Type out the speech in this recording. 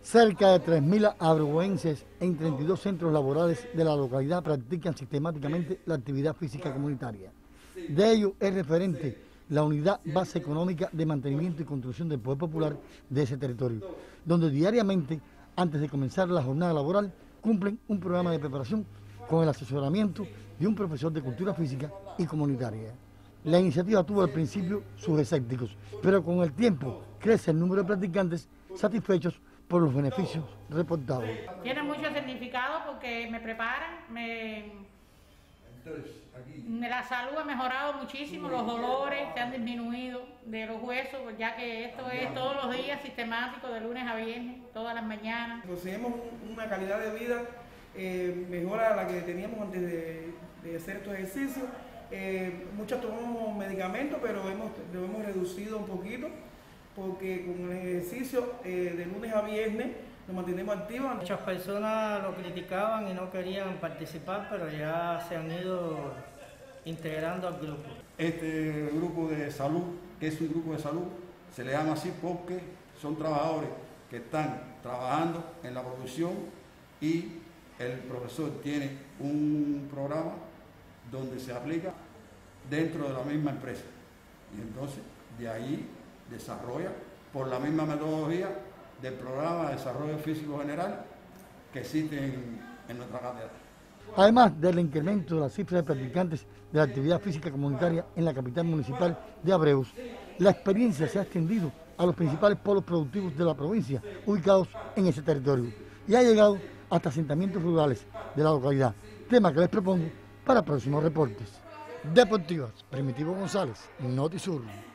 Cerca de 3.000 abreuenses en 32 centros laborales de la localidad practican sistemáticamente la actividad física comunitaria. De ello es referente la Unidad Base Económica de Mantenimiento y Construcción del Poder Popular de ese territorio, donde diariamente, antes de comenzar la jornada laboral, cumplen un programa de preparación con el asesoramiento de un profesor de cultura física y comunitaria. La iniciativa tuvo al principio sus escépticos, pero con el tiempo crece el número de practicantes satisfechos por los beneficios reportados. Tiene mucho significado porque me preparan, la salud ha mejorado muchísimo, los dolores se han disminuido de los huesos, ya que esto es todos los días sistemático, de lunes a viernes, todas las mañanas. Conseguimos una calidad de vida mejor a la que teníamos antes de hacer estos ejercicios. Muchos tomamos medicamentos, pero lo hemos reducido un poquito, porque con el ejercicio de lunes a viernes nos mantenemos activos. Muchas personas lo criticaban y no querían participar, pero ya se han ido integrando al grupo. Este grupo de salud, que es un grupo de salud, se le llama así porque son trabajadores que están trabajando en la producción y el profesor tiene un programa donde se aplica dentro de la misma empresa. Y entonces de ahí desarrolla por la misma metodología del programa de desarrollo físico general que existe en nuestra cátedra. Además del incremento de la cifra de practicantes de la actividad física comunitaria en la capital municipal de Abreus, la experiencia se ha extendido a los principales polos productivos de la provincia ubicados en ese territorio y ha llegado hasta asentamientos rurales de la localidad, tema que les propongo para próximos reportes. Deportivas, Primitivo González, Notisur.